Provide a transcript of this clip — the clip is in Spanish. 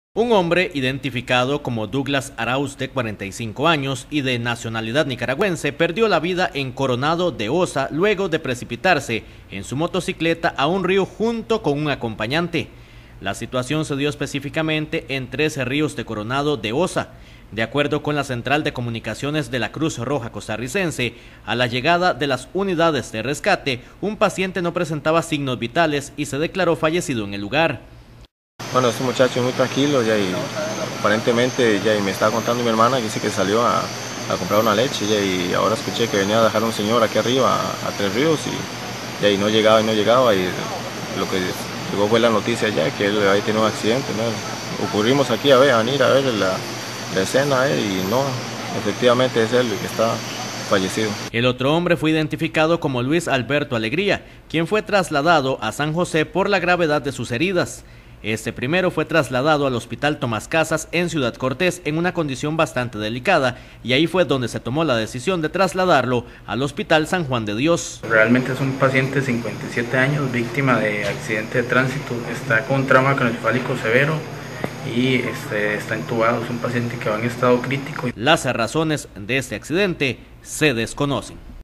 Un hombre identificado como Douglas Arauz, de 45 años y de nacionalidad nicaragüense, perdió la vida en Coronado de Osa luego de precipitarse en su motocicleta a un río junto con un acompañante. La situación se dio específicamente en 13 ríos de Coronado de Osa. De acuerdo con la Central de Comunicaciones de la Cruz Roja Costarricense, a la llegada de las unidades de rescate, un paciente no presentaba signos vitales y se declaró fallecido en el lugar. Bueno, este muchacho es muy tranquilo ya, y aparentemente ya, y me estaba contando mi hermana que dice que salió a comprar una leche ya, y ahora escuché que venía a dejar un señor aquí arriba a Tres Ríos y no llegaba y lo que llegó fue la noticia ya que él había tenido un accidente, ¿no? Ocurrimos aquí a venir a ver la escena y no, efectivamente es él el que está fallecido. El otro hombre fue identificado como Luis Alberto Alegría, quien fue trasladado a San José por la gravedad de sus heridas. Este primero fue trasladado al Hospital Tomás Casas en Ciudad Cortés en una condición bastante delicada, y ahí fue donde se tomó la decisión de trasladarlo al Hospital San Juan de Dios. Realmente es un paciente de 57 años, víctima de accidente de tránsito, está con trauma craneoencefálico severo y está intubado. Es un paciente que va en estado crítico. Las razones de este accidente se desconocen.